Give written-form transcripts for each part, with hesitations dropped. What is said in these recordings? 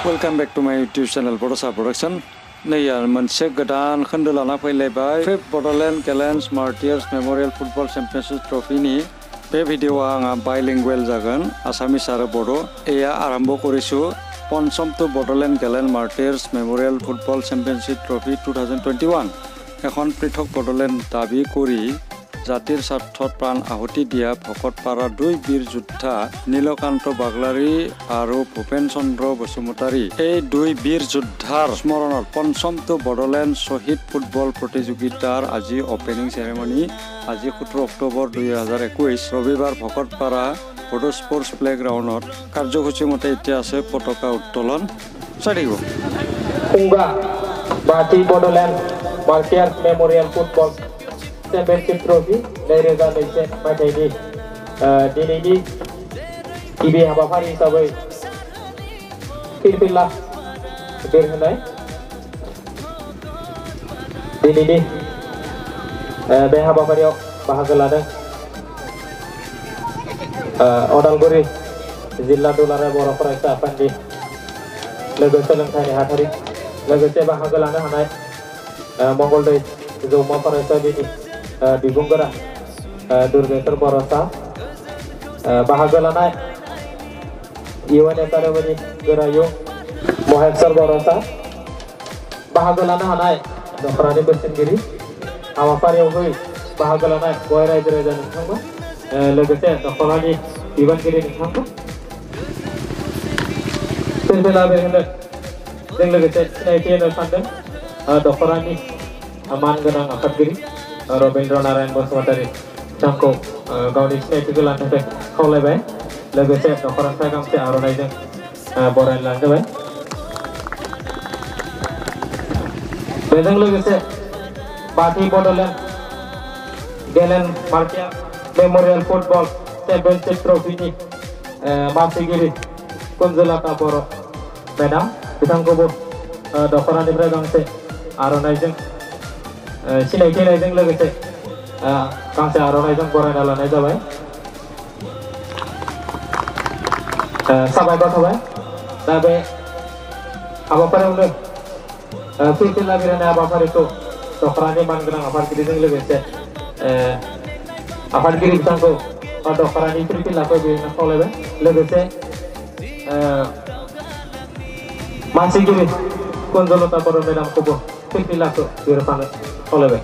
Welcome back to my YouTube channel BODOSA Production. नै मोनसे गोदान खोन्दो लाना फैलायबाय Bodoland Gallant Martyrs Memorial Football Championship Trophy नि बे भिडिअ'आ आंहा बाइलिंगुवेल जागोन आसामिस आरो बड' एया आरम्भ करिसु पन्चमটো Bodoland Gallant Martyrs Memorial Football Championship Trophy 2021 এখন পৃথক বড়োলেণ্ড দাবী কৰি জাতিৰ স্বাৰ্থত প্ৰাণ আহুতি দিয়া ভকতপাৰা দুই বীৰ যোদ্ধা নীলকান্ত বাগলাৰী আৰু ভূপেন চন্দ্ৰ বসুমতাৰী এই দুই বীৰ যোদ্ধাৰ স্মৰণত পঞ্চমটো বড়োলেণ্ড শ্বহীদ ফুটবল প্ৰতিযোগিতাৰ আজি অপেনিং চেৰেমনি আজি 17 অক্টোবৰ 2021 ৰবিবাৰ ভকতপাৰা বডো স্পৰ্টছ প্লেগ্ৰাউণ্ডত কাৰ্যসূচী মতে এতিয়া আছে পতাকা উত্তোলন চাই থাকিব Kunga Bati Bodoland Martyrs Memorial Football Championship Trophy Lereza Nese Mateni Dinini Ibi Habafari Sabai Firpilla Birhanai Dinini Be Habafari Bahagalada Odalguri Zilla Dollara Borafara Sapandi Logo Solankai Hatari Logo Seba Hagalana Hanai Mongol Day Zoma Farasa Dini Dibunggara Durgeser Borosa Bahagalana Iwan Ekaramani Gerayo Mohetsar Borosa Bahagalana Hanai Dokhrani Bersendiri Awafari Hui Bahagalana Goyra Dereza Nithamba Logo Se Dokhrani Iwan Giri Nithamba Silvela Berhanda Jeng Logo Se Naitian Sandan Dokhrani Aman Ganang Akadgiri Robindra Narayan Basumatary Tangko Gauni Snaitu Lantai Kolebe Legose Dokhoran Sagam Se Aronaizen Boran Lantai Bezang Legose Bati Bodoland Gallant Martyrs Memorial Football Championship Trophy ni Masigiri Kunzula Kaporo Medam Bitangko Dokhoran Ibrahim Se Aronaizen Sinai Naizeng Legose Kangse Aronaizen Boran Alanai Jabai Sabai Basabai Dabe Abapare Ule Firpilla Birane Abapare to Dokhrani Mangrang Afargiri Jeng Legose Afargiri Bitangko Dokhrani Firpilla Ko Birane Kolebe Legose Masigiri Kunzolota Poro Medam Kobo Firpilla Ko Birane Kolebe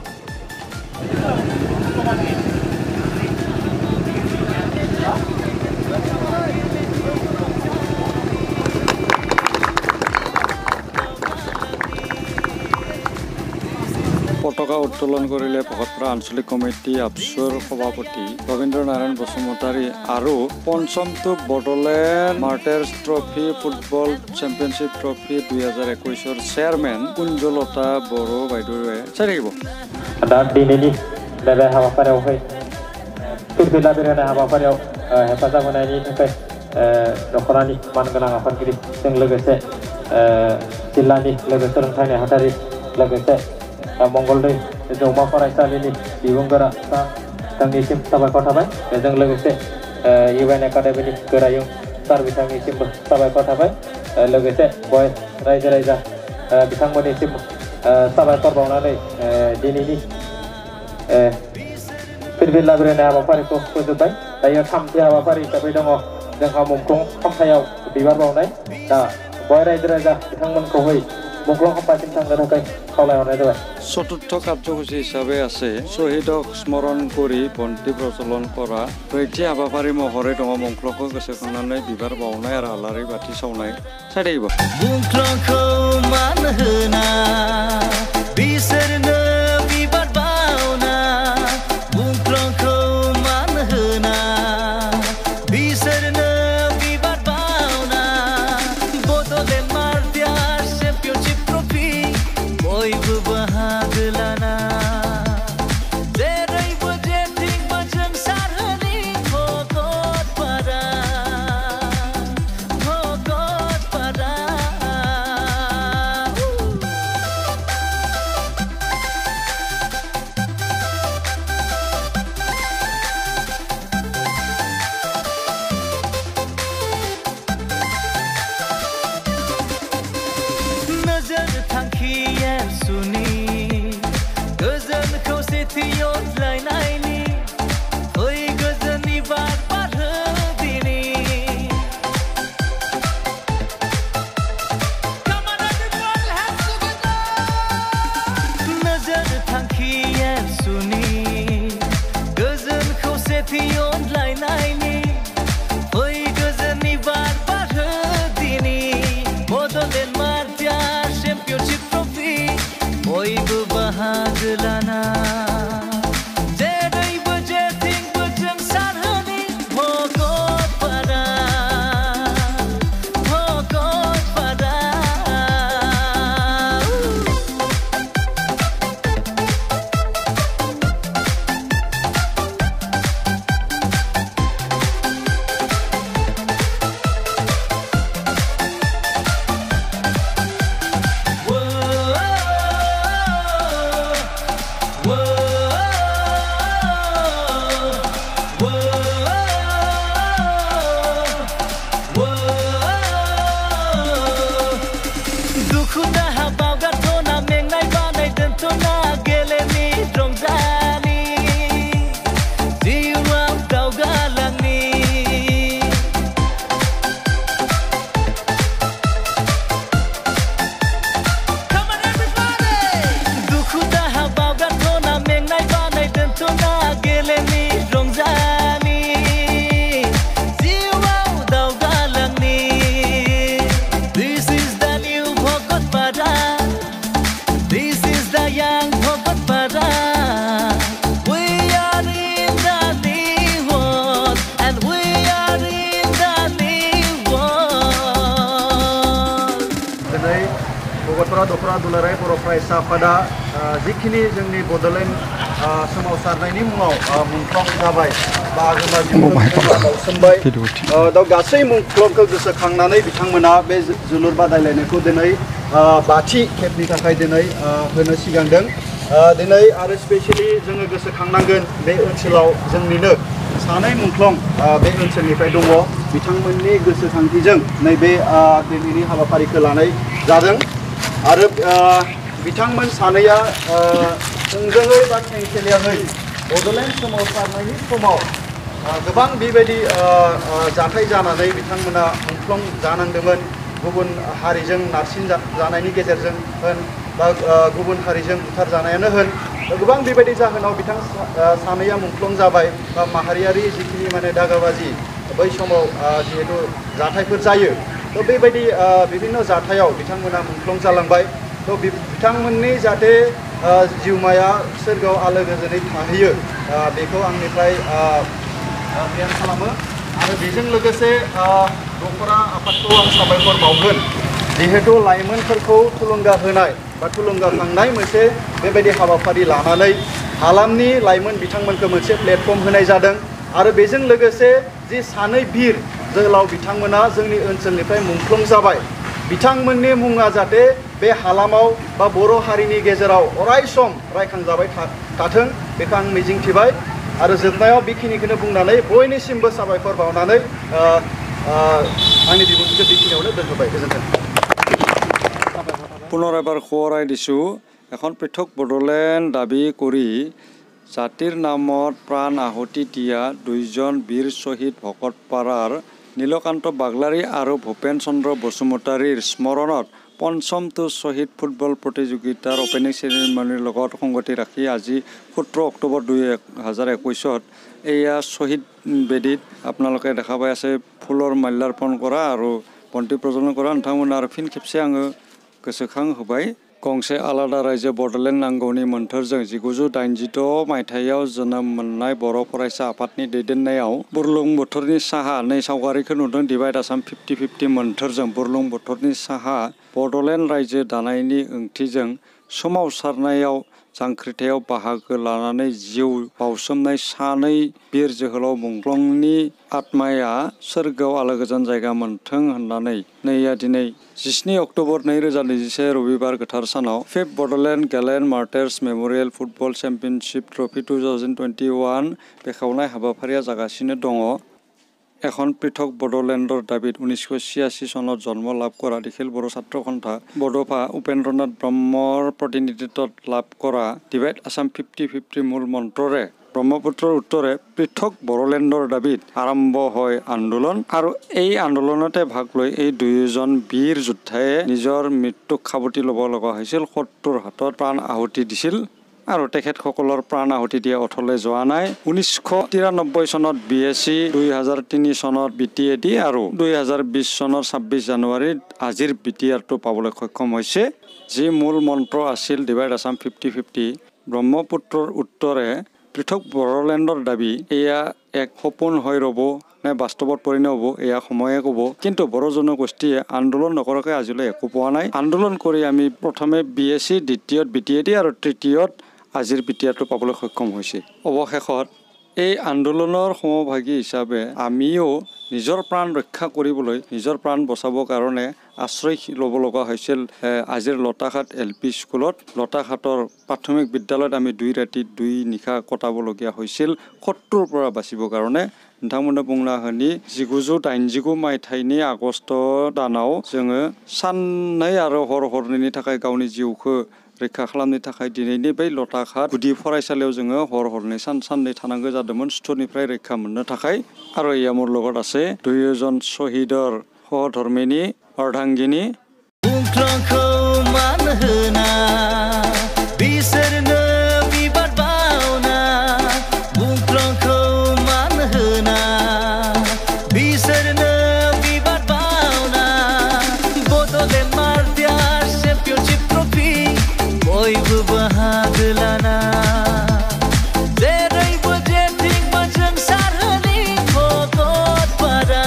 পতাকা উত্তোলন কৰিলে ভকতপাৰা আঞ্চলিক committee আফচুৰ সভাপতি ৰবীন্দ্ৰ নাৰায়ণ বসুমতাৰী আৰু পঞ্চমটো Bodoland martyrs trophy football championship trophy 2021ৰ chairman Kunjalata Boro বাইদেৱে চাই থাকিব Dar dinini lebe habafareaw hay Firpilla birane habafareaw hefaza gonani takai Dokhrani Mangalang Afargiri Jeng Legose Jillani Legose Rangthani Hatari Legose Mongol Day Zoma Farasa Lini Dibunggara Sa Tangisim Sabai Kotabai Jeng Legose Iwan Academy Gerayung Sarbisang Isim Sabai Kotabai Legose Boy Raja Raja Bitangmoni Isim Sabai Korbaunanai Dinini Firpilla Birane Habafari Ko Kujubai Dayo Thamti Habafari Sabai Dongo Jengha Mungkrong Khamthayau Bibar Baunai Da Boy Raja Raja Bitangmon Kohoi Mungkrong Khampasin Thangna Thakai Khaulai Honai Jabai চতুৰ্থ কাৰ্যসূচী হিচাপে আছে শ্বহীদক স্মৰণ কৰি বন্তি প্ৰজ্বলন কৰা ৰৈথি হাবাফাৰী মহৰে দঙ মংক্লখौ গোসোখাंनानै বিবাৰ বাউনাय आरो आलारि बाथि सावनाय চাই থাকিব मुंख्लंखौ मान होना बिसोरनो बिबार बाउना मुंख्लंखौ मान होना बिसोरनो बिबार बाउना Bodoland Martyrs Championship Trophy बयबो बाहागो लाना जेरैबो जेथिंबो जों सारहोनि भकतपारा बिजाथि अनलायनायनि बै गोजोननि बार बारहोदिनि बड'लेण्ड मार्टियार्स चेम्पियनशिप ट्रफि बयबो बाहागो लाना जेरैबो जेथिंबो जों सारहोनि भकतपारा भकतपारा दुखु दाहा बावगारथ'ना मेंनाय बानाय दोनथ'ना गेलेनि रंजानि जिउआव दावगालांनि Come on everybody दुखु दाहा बावगारथ'ना मेंनाय बानाय दोनथ'ना गेलेनि रंजानि जिउआव दावगालांनि This is the new Bhakatpara. This is the young Bhakatpara. We are in the new world, and we are in the new world. दिनै भकतपारा दखरा दुलाराय बर' फरायसा आफादा जिखिनि जोंनि बड'लेण्ड सोमावसारनायनि मुङाव मुंख्लं जाबाय बाहागो बावसोमबाय दा गासै मुंख्लंखौ गोसोखांनानै बिथांमोना बे जोलुर बादायलायनायखौ दिनै बाथि खेबनि थाखाय दिनै होनो सिगांदों दिनै आरो स्पेसियेलि जोङो गोसोखांनांगोन बे ओनसोलाव जोंनिनो सानै मुंख्लं बे ओनसोलनिफ्राय दङ बिथांमोननि गोसोखांथिजों नैबे दिनैनि हाबाफारिखौ लानाय जादों आरो बिथांमोन सानैया थोंजोङै बा खेंखेलेयै बड'लेण्ड सोमावसारनायनि समाव गोबां बेबायदि जाथाय जानानै बिथांमोना मुंख्लं जानांदोंमोन गुबुन हारिजों नारसिन जानायनि गेजेरजों होन बा गुबुन हारिजों बुथारजानायानो होन गोबां बेबायदि जाहोनाव बिथां सानैया मुंख्लं जाबाय बा माहारियारि जिखिनि माने दागाबाजि बै समाव जिहेतु जाथायफोर जायो तो बेबायदि बिभिन्न जाथायाव बिथांमोना मुंख्लं जालांबाय तो बिथांमोननि जाहाथे जिउमाया सोरगोआव आलो गोजोनै थाहैयो बेखौ आंनिफ्राय प्रेयार खालामो आरो बेजों लोगोसे दखरा आफादखौ आं साबायखर बावगोन जिहेतु लाइमोनफोरखौ थुलुंगा होनाय बा थुलुंगाखांनाय मोनसे बेबायदि हाबाफारि लानानै हालामनि लाइमोन बिथांमोनखौ मोनसे प्लेटफर्म होनाय जादों आरो बेजों लोगोसे जि सानै बिर जोहोलाव बिथांमोना जोंनि ओनसोलनिफ्राय मुंख्लं जाबाय बिथांमोननि मुङा जाहाथे बे हालामाव बा बर' हारिनि गेजेराव अराय सम रायखांजाबाय थाथों बेखौ आं मिजिंथिबाय आरो जोबनायाव बेखिनिखौनो बुंनानै बयनिसिमबो साबायखर बावनानै आंनि बिबुंथिखौ बेखिनियावनो दोनथ'बाय गोजोन्थों পুনৰ এবাৰ সোঁৱৰাই দিছোঁ এখন পৃথক বড়োলেণ্ড দাবী কৰি জাতিৰ নামত প্ৰাণ আহুতি দিয়া দুইজন বীৰ শ্বহীদ ভকতপাৰাৰ নীলকান্ত বাগলাৰী আৰু ভূপেন চন্দ্ৰ বসুমতাৰীৰ স্মৰণত পঞ্চমটো শ্বহীদ ফুটবল প্ৰতিযোগিতাৰ অপেনিং চেৰিমনিৰ লগত সংগতি ৰাখি আজি 17 অক্টোবৰ 2021 এয়া শ্বহীদ বেদীত আপোনালোকে দেখা পাই আছে ফুলৰ মাল্যাৰ্পণ কৰা আৰু বন্তি প্ৰজ্বলন কৰা নोंथांमोन आरो फिन खेबसे आङो गोसोखां होबाय गंसे आलादा रायजो बड'लेण्ड नांगौनि मोन्थोरजों 1986 मायथाइयाव जोनोम मोननाय बर' फरायसा आफादनि दैदेननायाव बुरलुंबुथुरनि साहा नै सावगारिखौ नुदों डिभाइड आसाम 50-50 मोन्थोरजों बुरलुंबुथुरनि साहा बड'लेण्ड रायजो दानायनि ओंथिजों सोमावसारनायाव जांख्रिथायाव बाहागो लानानै जिउ बावसोमनाय सानै बिर जोहोलाव मुंख्लंनि आत्माया सोरगोआव आलोगोजोन जायगा मोनथों होननानै नैया दिनै 17 अक्ट'बर 2021 रबिबार गोथार सानाव 5th Bodoland Gallant Martyrs memorial football championship trophy 2021 बेखेवनाय हाबाफारिया जागासिनो दङ এখন পৃথক বড়োলেণ্ডৰ দাবীত 1986 চনত জন্ম লাভ কৰা দিখিল বড়ো ছাত্ৰ সন্থা বড়োফা উপেন্দ্ৰনাথ ব্ৰহ্মৰ প্ৰতিনিধিত্বত লাভ কৰা ডিভাইড আসাম 50-50 মূল মন্ত্ৰৰে ব্ৰহ্মপুত্ৰৰ উত্তৰে পৃথক বড়োলেণ্ডৰ দাবীত আৰম্ভ হয় আন্দোলন আৰু এই আন্দোলনতে ভাগ লৈ এই দুয়োজন বীৰ যোদ্ধায়ে নিজৰ মৃত্যুক খাবতি ল'ব লগা হৈছিল শত্ৰুৰ হাতত প্ৰাণ আহুতি দিছিল আৰু তেখেতসকলৰ প্ৰাণ আহুতি দিয়া অথলে যোৱা নাই 1993 চনত BSc 2003 চনত BTAD আৰু 2020 চনৰ 26 জানুৱাৰীত আজিৰ BTRটো পাবলৈ সক্ষম হৈছে যি মূল মন্ত্ৰ আছিল ডিভাইড আসাম 50-50 ব্ৰহ্মপুত্ৰৰ উত্তৰে পৃথক বড়োলেণ্ডৰ দাবী এয়া এক সপোন হৈ ৰব নে বাস্তৱত পৰিণত হ'ব এয়া সময়ে ক'ব কিন্তু বড়ো জনগোষ্ঠীয়ে আন্দোলন নকৰাকৈ আজিলৈ একো পোৱা নাই আন্দোলন কৰি আমি প্ৰথমে BSc দ্বিতীয়ত BTAD আৰু তৃতীয়ত আজিৰ BTRটো পাবলৈ সক্ষম হৈছে অৱশেষত এই আন্দোলনৰ সমভাগী হিচাপে আমিও নিজৰ প্ৰাণ ৰক্ষা কৰিবলৈ নিজৰ প্ৰাণ বচাবৰ কাৰণে আশ্ৰয় ল'ব লগা হৈছিল আজিৰ লতাঘাট LP স্কুলত লতাঘাটৰ প্ৰাথমিক বিদ্যালয়ত আমি 2 ৰাতি 2 নিশা কটাবলগীয়া হৈছিল শত্ৰুৰ পৰা বাচিবৰ কাৰণে नोंथांमोननो बुंना होनि 1989 मायथाइनि आगस्ट दानाव जोङो साननै आरो हरनैनि थाखाय गावनि जिउखौ रैखा खालामनो थाखाय दिनैनि बै लताघाट गुदि फरायसालियाव जोङो हरनै साननै थानांगौ जादोंमोन सुथुरनिफ्राय रैखा मोननो थाखाय आरो इया मोर লগত আছে दुइजन शहीदर सहधर्मिनी अर्धांगिनी बुंख्लंखौ मान होना बिसोरनो बिबार बावना बुंख्लंखौ मान होना बिसोरनो बिबार बावना बड'लेण्ड मार्टियार्स चेम्पियनशिप ट्रफी बयबो बाहागो लाना जेरैबो जेथिंबो जों सारहोनि भकतपारा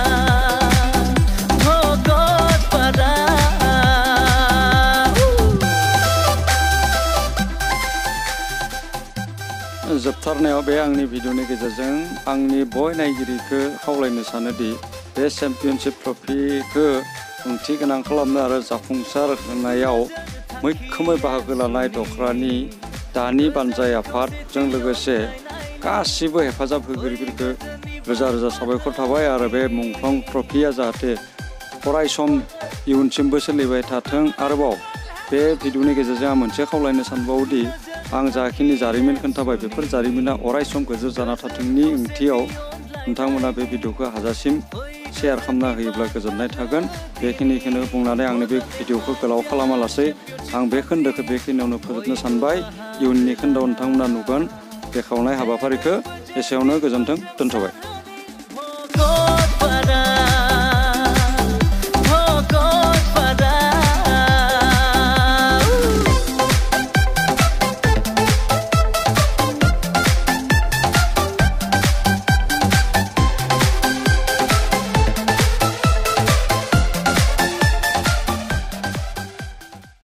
जोबथारनायाव बे आंनि भिडिअनि गेजेरजों आंनि बय नायगिरिखौ खावलायनो सानोदि बे चेम्पियनशिप ट्रफिखौ ओंथि गोनां खालामनो आरो जाफुंसार होनायाव मैखोमै बाहागो लानाय दखरानि दानि बानजाय आफादजों लोगोसे गासिबो हेफाजाब होगिरिफोरखौ रोजा रोजा साबायखर थाबाय आरो बे मुंख्लं ट्रफिया जाहाथे अरायसम इयुनसिमबो सोलिबाय थाथों आरोबाव बे भिडिअनि गेजेरजों आं मोनसे खावलायनो सानबावोदि आं जाखिनि जारिमिन खोन्थाबाय बेफोर जारिमिना अरायसम गोजोर जाना थाथोंनि ओंथियाव नोंथांमोना बे भिडिअखौ हाजासिम शेयार खालामना होयोब्ला गोजोननाय थागोन बेखिनिखौनो बुंनानै आंनि बे भिडिअखौ गोलाव खालामालासै आं बे खोन्दोखौ बेखिनियावनो फोजोबनो सानबाय इयुननि खोन्दोआव नोंथांमोना नुगोन बेखेवनाय हाबाफारिखौ एसेयावनो गोजोन्थों दोनथ'बाय